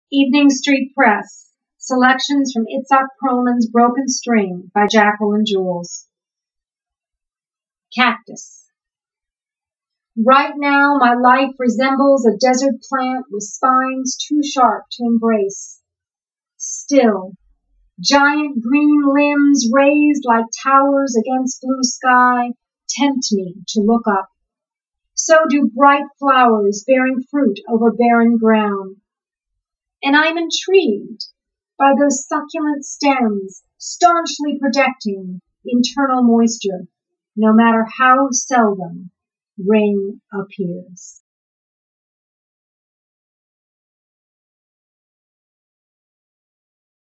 Evening Street Press. Selections from ITZHAK PERLMAN'S Broken String by Jacqueline Jules. Cactus. Right now my life resembles a desert plant with spines too sharp to embrace. Still, giant green limbs raised like towers against blue sky tempt me to look up. So do bright flowers bearing fruit over barren ground. And I'm intrigued by those succulent stems staunchly projecting internal moisture, no matter how seldom rain appears.